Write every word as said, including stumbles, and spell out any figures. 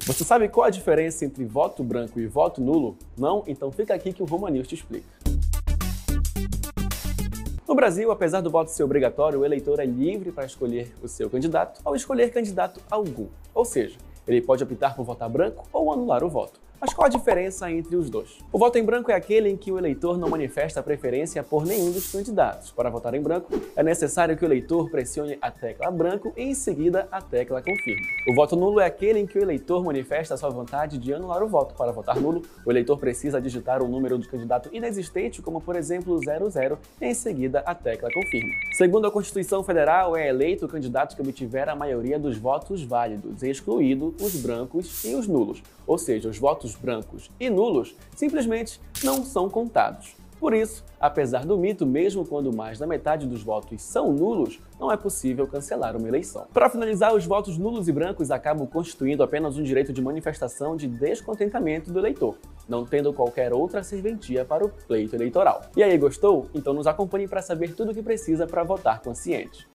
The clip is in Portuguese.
Você sabe qual a diferença entre voto branco e voto nulo? Não? Então fica aqui que o Roma News te explica. No Brasil, apesar do voto ser obrigatório, o eleitor é livre para escolher o seu candidato ou escolher candidato algum. Ou seja, ele pode optar por votar branco ou anular o voto. Mas qual a diferença entre os dois? O voto em branco é aquele em que o eleitor não manifesta preferência por nenhum dos candidatos. Para votar em branco, é necessário que o eleitor pressione a tecla branco e em seguida a tecla confirme. O voto nulo é aquele em que o eleitor manifesta a sua vontade de anular o voto. Para votar nulo, o eleitor precisa digitar o número do candidato inexistente, como por exemplo zero zero, e em seguida a tecla confirme. Segundo a Constituição Federal, é eleito o candidato que obtiver a maioria dos votos válidos, excluído os brancos e os nulos. Ou seja, os votos brancos e nulos simplesmente não são contados. Por isso, apesar do mito, mesmo quando mais da metade dos votos são nulos, não é possível cancelar uma eleição. Para finalizar, os votos nulos e brancos acabam constituindo apenas um direito de manifestação de descontentamento do eleitor, não tendo qualquer outra serventia para o pleito eleitoral. E aí, gostou? Então nos acompanhe para saber tudo o que precisa para votar consciente.